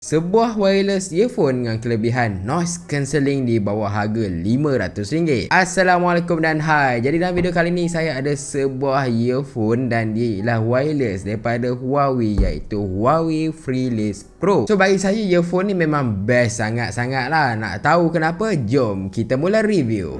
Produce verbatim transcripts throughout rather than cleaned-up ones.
Sebuah wireless earphone dengan kelebihan noise cancelling di bawah harga lima ratus ringgit. Assalamualaikum dan hai. Jadi dalam video kali ni saya ada sebuah earphone dan dia ialah wireless daripada Huawei, iaitu Huawei Freelace Pro. So bagi saya earphone ni memang best sangat-sangat lah. Nak tahu kenapa? Jom kita mula review.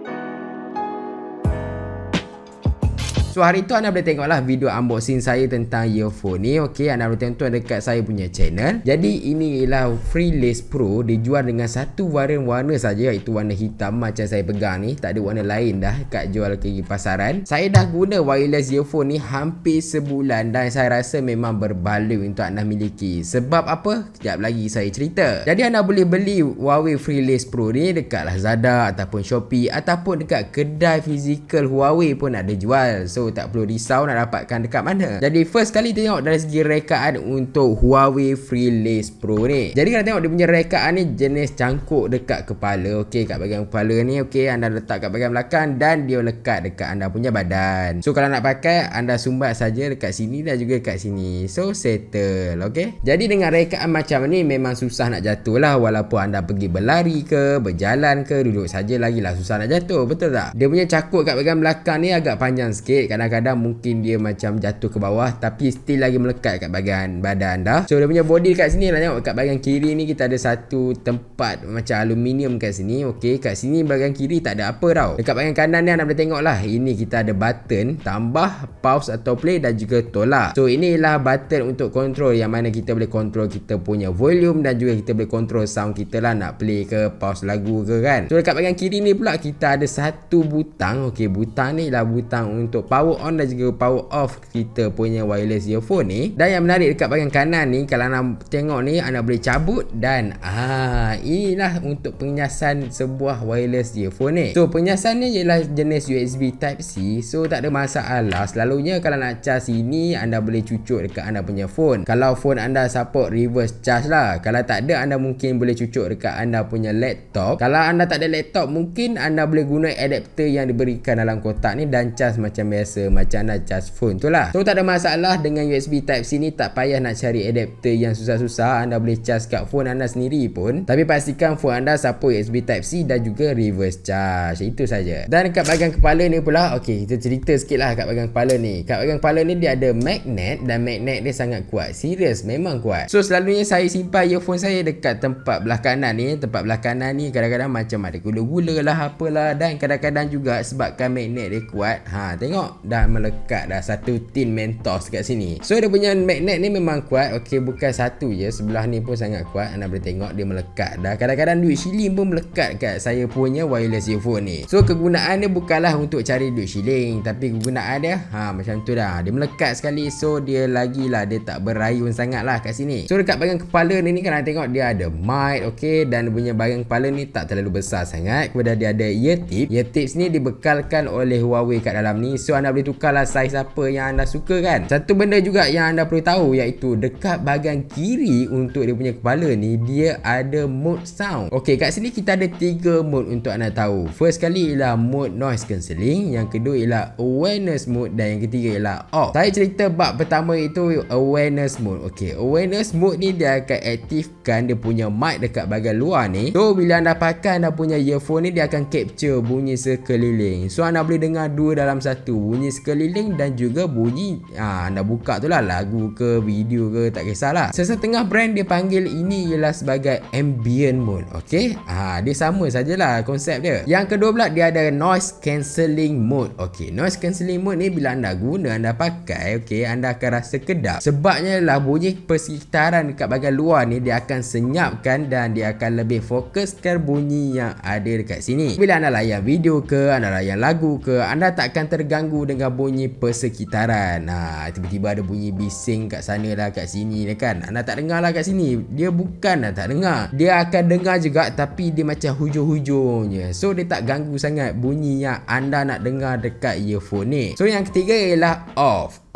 So hari tu anda boleh tengoklah video unboxing saya tentang earphone ni. Okey, anda boleh tonton dekat saya punya channel. Jadi ini ialah Freelace Pro, dijual dengan satu varian warna saja, iaitu warna hitam macam saya pegang ni. Tak ada warna lain dah kat jual ke pasaran. Saya dah guna wireless earphone ni hampir sebulan dan saya rasa memang berbaloi untuk anda miliki. Sebab apa? Sekejap lagi saya cerita. Jadi anda boleh beli Huawei Freelace Pro ni dekat Lazada ataupun Shopee ataupun dekat kedai fizikal Huawei pun ada jual. So tak perlu risau nak dapatkan dekat mana. Jadi first kali tengok dari segi rekaan untuk Huawei Freelace Pro ni. Jadi kalau tengok dia punya rekaan ni jenis cangkuk dekat kepala. Okey, kat bahagian kepala ni okey, anda letak kat bahagian belakang dan dia lekat dekat anda punya badan. So kalau nak pakai anda sumbat saja dekat sini dan juga dekat sini. So settle, okey. Jadi dengan rekaan macam ni memang susah nak jatuh lah, walaupun anda pergi berlari ke, berjalan ke, duduk saja lagi lah susah nak jatuh, betul tak? Dia punya cangkuk kat bahagian belakang ni agak panjang sikit. Kadang-kadang mungkin dia macam jatuh ke bawah tapi still lagi melekat kat bahagian badan dah. So dia punya body kat sini lah, tengok kat bahagian kiri ni kita ada satu tempat macam aluminium kat sini. Okey, kat sini bahagian kiri tak ada apa tau. Dekat bahagian kanan ni anda boleh tengok lah, ini kita ada button tambah, pause atau play dan juga tolak. So inilah button untuk control, yang mana kita boleh control kita punya volume dan juga kita boleh control sound kita lah, nak play ke pause lagu ke kan. So dekat bahagian kiri ni pula kita ada satu butang. Okey, butang ni lah butang untuk power on dan juga power off kita punya wireless earphone ni. Dan yang menarik dekat bahagian kanan ni, kalau anda tengok ni, anda boleh cabut dan ah inilah untuk penyasan sebuah wireless earphone ni. So penyasan ni ialah jenis U S B Type C. So tak ada masalah. Selalunya kalau nak charge ini anda boleh cucuk dekat anda punya phone. Kalau phone anda support reverse charge lah. Kalau tak ada, anda mungkin boleh cucuk dekat anda punya laptop. Kalau anda tak ada laptop, mungkin anda boleh guna adapter yang diberikan dalam kotak ni dan charge macam biasa, macam anda charge phone tu lah. So tak ada masalah dengan U S B Type C ni, tak payah nak cari adapter yang susah-susah. Anda boleh charge kat phone anda sendiri pun. Tapi pastikan phone anda support U S B Type C dan juga reverse charge. Itu saja. Dan dekat bahagian kepala ni pula, okey, kita cerita sikit lah kat bahagian kepala ni. Kat bahagian kepala ni dia ada magnet dan magnet dia sangat kuat. Serius, memang kuat. So selalunya saya simpan earphone saya dekat tempat belah kanan ni. Tempat belah kanan ni kadang-kadang macam ada gula-gula lah apalah, dan kadang-kadang juga sebabkan magnet dia kuat. Ha, tengok dah melekat dah satu tin Mentos kat sini. So dia punya magnet ni memang kuat. Okey, bukan satu je, sebelah ni pun sangat kuat. Anda boleh tengok dia melekat dah. Kadang-kadang duit shilling pun melekat kat saya punya wireless earphone ni. So kegunaan dia bukanlah untuk cari duit shilling, tapi kegunaan dia ha macam tu dah. Dia melekat sekali, so dia lagilah dia tak berayun sangat lah kat sini. So dekat bahagian kepala ni, ni kan anda tengok dia ada mic, okey, dan dia punya bahagian kepala ni tak terlalu besar sangat. Kemudian dia ada ear tip. Ear tips ni dibekalkan oleh Huawei kat dalam ni. So anda boleh tukarlah saiz apa yang anda suka kan. Satu benda juga yang anda perlu tahu, iaitu dekat bahagian kiri untuk dia punya kepala ni, dia ada mode sound. Okey, kat sini kita ada tiga mode untuk anda tahu. First kali ialah mode noise cancelling, yang kedua ialah awareness mode dan yang ketiga ialah off. Saya cerita bab pertama itu awareness mode. Okey, awareness mode ni dia akan aktifkan dia punya mic dekat bahagian luar ni. So bila anda pakai anda punya earphone ni, dia akan capture bunyi sekeliling. So anda boleh dengar dua dalam satu, bunyi sekeliling dan juga bunyi ha, anda buka tu lah, lagu ke video ke tak kisahlah. Sesetengah brand dia panggil ini ialah sebagai ambient mode. Okey, ha, dia sama sajalah konsep dia. Yang kedua pula dia ada noise cancelling mode. Okey, noise cancelling mode ni bila anda guna, anda pakai, okey, anda akan rasa kedap. Sebabnya lah bunyi persekitaran dekat bahagian luar ni dia akan senyapkan dan dia akan lebih fokuskan bunyi yang ada dekat sini. Bila anda layan video ke, anda layan lagu ke, anda tak akan terganggu dengan bunyi persekitaran. Nah, tiba-tiba ada bunyi bising kat sana lah, kat sini lah kan. Anda tak dengar lah kat sini. Dia bukan dah tak dengar. Dia akan dengar juga, tapi dia macam hujung-hujungnya. So dia tak ganggu sangat bunyi yang anda nak dengar dekat earphone ni. So yang ketiga ialah off.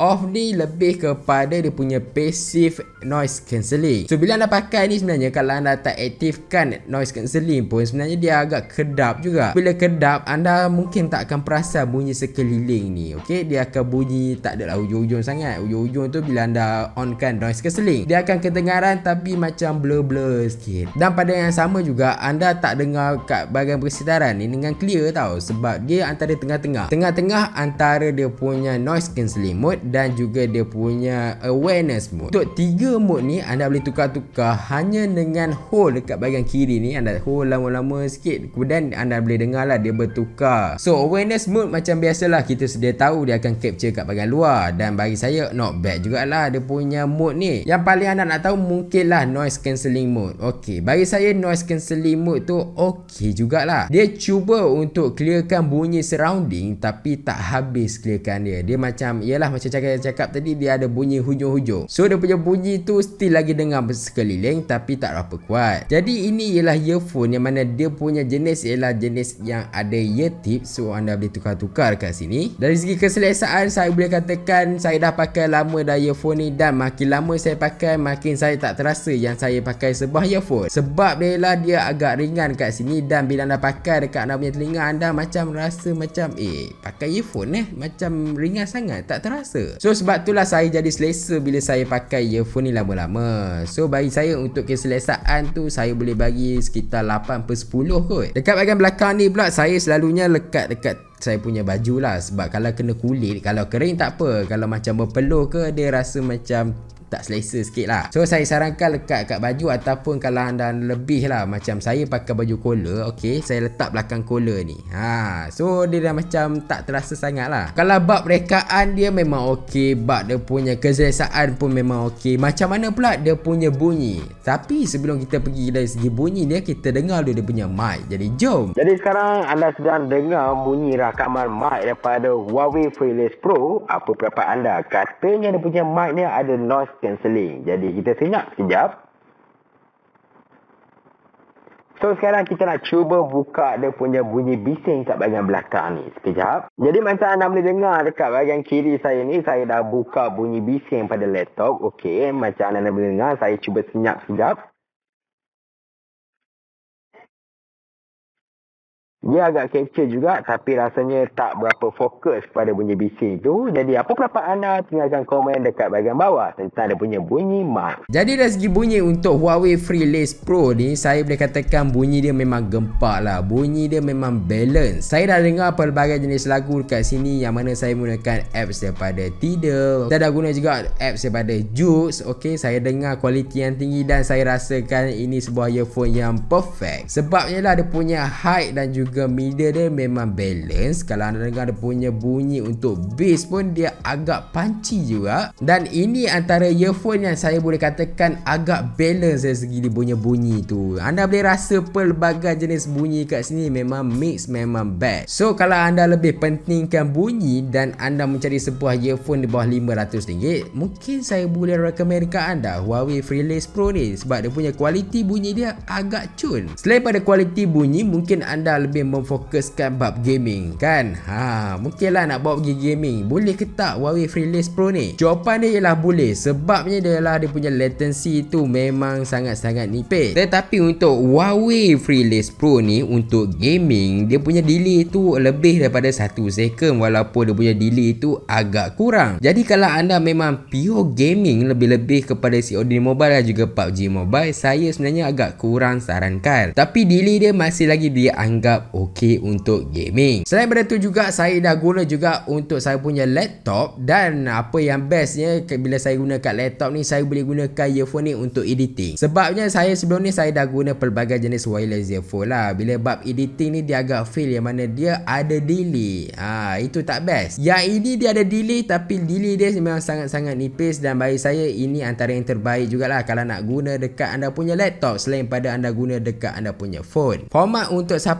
off ni lebih kepada dia punya passive noise cancelling. So bila anda pakai ni sebenarnya kalau anda tak aktifkan noise cancelling pun sebenarnya dia agak kedap juga. Bila kedap anda mungkin tak akan perasan bunyi sekeliling ni. Okey, dia akan bunyi tak adalah hujung-hujung sangat. Hujung-hujung tu bila anda onkan noise cancelling, dia akan kedengaran tapi macam blur-blur sikit. Dan pada yang sama juga anda tak dengar kat bahagian persekitaran ni dengan clear tau, sebab dia antara tengah-tengah. Tengah-tengah antara dia punya noise cancelling mode dan juga dia punya awareness mode. Untuk tiga mode ni anda boleh tukar-tukar hanya dengan hold dekat bahagian kiri ni. Anda hold lama-lama sikit, kemudian anda boleh dengar lah dia bertukar. So awareness mode macam biasalah, kita sedia tahu dia akan capture kat bahagian luar, dan bagi saya not bad jugalah dia punya mode ni. Yang paling anda nak tahu mungkin lah noise cancelling mode. Ok, bagi saya noise cancelling mode tu ok jugalah. Dia cuba untuk clearkan bunyi surrounding tapi tak habis clearkan dia. Dia macam, ialah macam cakap-cakap tadi, dia ada bunyi hujung-hujung. So dia punya bunyi tu still lagi dengar sekeliling tapi tak berapa kuat. Jadi ini ialah earphone yang mana dia punya jenis ialah jenis yang ada ear tip. So anda boleh tukar-tukar kat sini. Dari segi keselesaan saya boleh katakan saya dah pakai lama dah earphone ni, dan makin lama saya pakai makin saya tak terasa yang saya pakai sebuah earphone. Sebab dia lah dia agak ringan kat sini, dan bila anda pakai dekat anda punya telinga anda macam rasa macam eh pakai earphone eh macam ringan sangat, tak terasa. So sebab itulah saya jadi selesa bila saya pakai earphone ni lama-lama. So bagi saya untuk keselesaan tu saya boleh bagi sekitar lapan per sepuluh kot. Dekat bahagian belakang ni pula saya selalunya lekat dekat saya punya baju lah, sebab kalau kena kulit, kalau kering tak apa, kalau macam berpeluh ke dia rasa macam tak selesa sikit lah. So saya sarankan lekat kat baju, ataupun kalau anda lebih lah, macam saya pakai baju collar, ok, saya letak belakang collar ni. Ha, so dia dah macam tak terasa sangat lah. Kalau bab rekaan dia memang ok, bab dia punya keselesaan pun memang ok. Macam mana pula dia punya bunyi? Tapi sebelum kita pergi dari segi bunyi dia, kita dengar dulu dia punya mic. Jadi jom. Jadi sekarang anda sedang dengar bunyi rakaman mic daripada Huawei Freelace Pro. Apa pendapat anda? Katanya dia punya mic ni ada noise cancelling. Jadi kita senyap sekejap. So sekarang kita nak cuba buka dia punya bunyi bising kat bahagian belakang ni. Sekejap. Jadi macam anda boleh dengar dekat bahagian kiri saya ni, saya dah buka bunyi bising pada laptop. Okey, macam anda boleh dengar, saya cuba senyap sekejap. Dia agak capture juga, tapi rasanya tak berapa fokus pada bunyi bising tu. Jadi apa pendapat anda? Tinggalkan komen dekat bahagian bawah tentang dia punya bunyi mic. Jadi dari segi bunyi untuk Huawei Freelace Pro ni, saya boleh katakan bunyi dia memang gempak lah. Bunyi dia memang balance. Saya dah dengar pelbagai jenis lagu dekat sini, yang mana saya menggunakan apps daripada Tidal. Saya dah guna juga apps daripada Joox. Ok, saya dengar kualiti yang tinggi, dan saya rasakan ini sebuah earphone yang perfect. Sebabnya lah dia punya height dan juga juga media dia memang balance. Kalau anda dengar dia punya bunyi untuk bass pun dia agak punchy juga. Dan ini antara earphone yang saya boleh katakan agak balance dari segi dia punya bunyi tu. Anda boleh rasa pelbagai jenis bunyi kat sini memang mix, memang best. So kalau anda lebih pentingkan bunyi dan anda mencari sebuah earphone di bawah lima ratus ringgit, mungkin saya boleh recommend kat anda Huawei Freelace Pro ni, sebab dia punya kualiti bunyi dia agak cun. Selain pada kualiti bunyi, mungkin anda lebih memfokuskan bab gaming kan. Ha, mungkinlah nak bawa pergi gaming, boleh ke tak Huawei Freelace Pro ni? Jawapan dia ialah boleh. Sebabnya dia lah dia punya latency tu memang sangat-sangat nipis. Tetapi untuk Huawei Freelace Pro ni, untuk gaming, dia punya delay tu lebih daripada satu second, walaupun dia punya delay tu agak kurang. Jadi kalau anda memang pure gaming, lebih-lebih kepada C O D Mobile dan juga P U B G Mobile, saya sebenarnya agak kurang sarankan. Tapi delay dia masih lagi dianggap okey untuk gaming. Selain daripada tu juga, saya dah guna juga untuk saya punya laptop. Dan apa yang bestnya, bila saya guna kat laptop ni, saya boleh gunakan earphone ni untuk editing. Sebabnya saya sebelum ni saya dah guna pelbagai jenis wireless earphone lah. Bila bab editing ni dia agak fail, yang mana dia ada delay. Ha, itu tak best. Yang ini dia ada delay, tapi delay dia memang sangat-sangat nipis. Dan bagi saya ini antara yang terbaik jugalah kalau nak guna dekat anda punya laptop, selain pada anda guna dekat anda punya phone. Format untuk support Huawei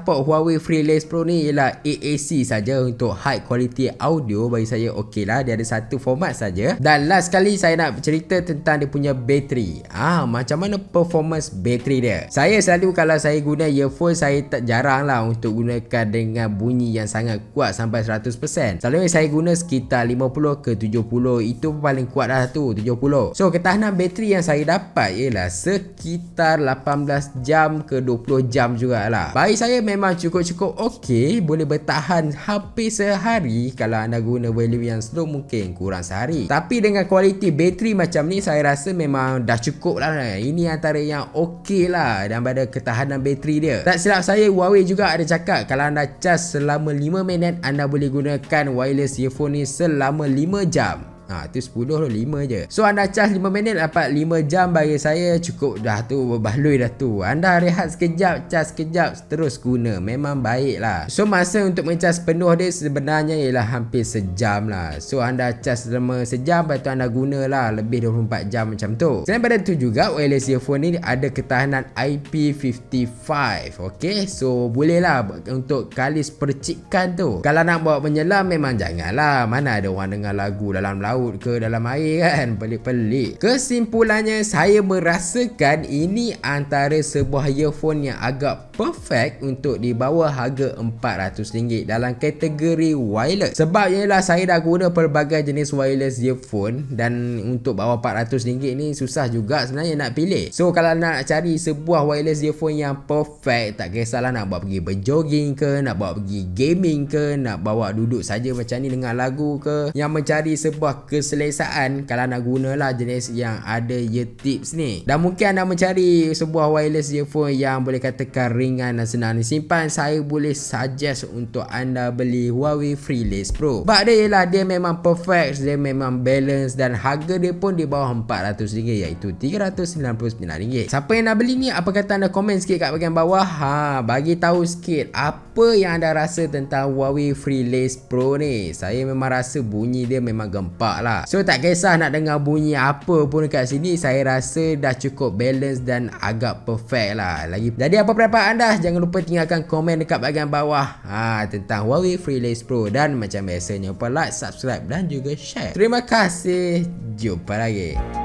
Huawei Freelace Pro ni ialah A A C saja untuk high quality audio. Bagi saya okey lah, dia ada satu format saja. Dan last kali saya nak cerita tentang dia punya bateri. Ah, macam mana performance bateri dia. Saya selalu kalau saya guna earphone, saya tak jarang lah untuk gunakan dengan bunyi yang sangat kuat sampai seratus peratus. Selalunya saya guna sekitar lima puluh ke tujuh puluh. Itu paling kuat dah tu, tujuh puluh. So ketahanan bateri yang saya dapat ialah sekitar lapan belas jam ke dua puluh jam jugalah. Bagi saya memang cukup-cukup okey, boleh bertahan hampir sehari. Kalau anda guna value yang slow mungkin kurang sehari. Tapi dengan kualiti bateri macam ni, saya rasa memang dah cukup lah. Ini antara yang okey lah dan pada ketahanan bateri dia. Tak silap saya, Huawei juga ada cakap kalau anda charge selama lima minit, anda boleh gunakan wireless earphone ni selama lima jam. Ha, tu sepuluh tu lima je. So anda charge lima minit dapat lima jam. Bagi saya cukup dah tu, berbaloi dah tu. Anda rehat sekejap, charge sekejap, terus guna. Memang baik lah. So masa untuk mencas penuh dia sebenarnya ialah hampir sejam lah. So anda charge selama sejam, lepas tu anda guna lah lebih dua puluh empat jam macam tu. Selain pada tu juga, wireless earphone ni ada ketahanan I P lima puluh lima. Okay, so boleh lah untuk kalis percikan tu. Kalau nak bawa menyelam memang janganlah. Mana ada orang dengar lagu dalam laut ke dalam air kan, pelik-pelik. Kesimpulannya, saya merasakan ini antara sebuah earphone yang agak perfect untuk di bawah harga empat ratus ringgit dalam kategori wireless. Sebab ialah saya dah guna pelbagai jenis wireless earphone dan untuk bawah empat ratus ringgit ni susah juga sebenarnya nak pilih. So kalau nak cari sebuah wireless earphone yang perfect, tak kisahlah nak bawa pergi berjogging ke, nak bawa pergi gaming ke, nak bawa duduk saja macam ni dengar lagu ke, yang mencari sebuah keselesaan, kalau nak gunalah jenis yang ada ear tips ni. Dan mungkin anda mencari sebuah wireless earphone yang boleh katakan ringan dan senang disimpan, saya boleh suggest untuk anda beli Huawei Freelace Pro. Sebab dia ialah dia memang perfect, dia memang balance dan harga dia pun di bawah empat ratus ringgit, iaitu tiga ratus sembilan puluh sembilan ringgit. Siapa yang nak beli ni, apa kata anda komen sikit kat bahagian bawah. Ha, bagi tahu sikit apa yang anda rasa tentang Huawei Freelace Pro ni. Saya memang rasa bunyi dia memang gempak lah. So tak kisah nak dengar bunyi apa pun dekat sini, saya rasa dah cukup balance dan agak perfect lah lagi. Jadi apa pendapat anda? Jangan lupa tinggalkan komen dekat bahagian bawah ha, tentang Huawei Freelace Pro. Dan macam biasanya, lupa like, subscribe dan juga share. Terima kasih. Jumpa lagi.